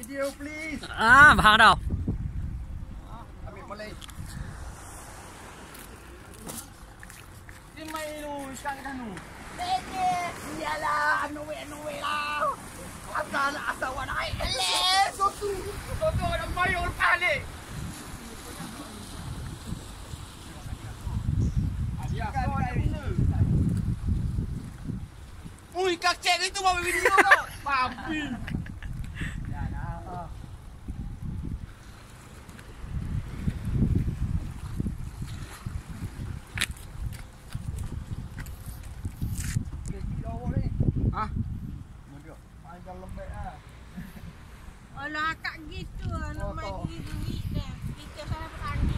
video please. Faham tau. Ambil boleh. Dia main lu sekarang kan lu. Iyalah, no way lah. Asal awak naik. Sotu nak bayar lepas balik. Dia kau ada benda. Ui, kak cek itu mau video tau. Babi. Panjang lembek ah. Alah tak gitu nak main bagi duit dah. Kita salah petani.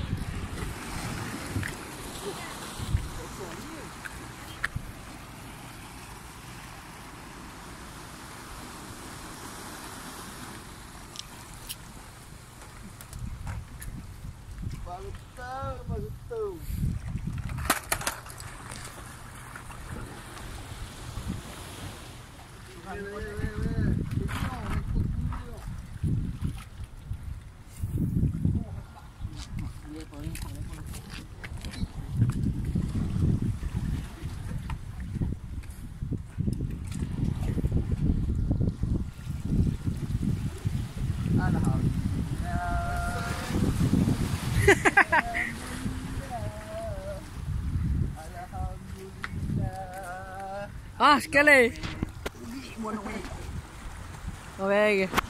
Baru tahu. Sekali. Okey.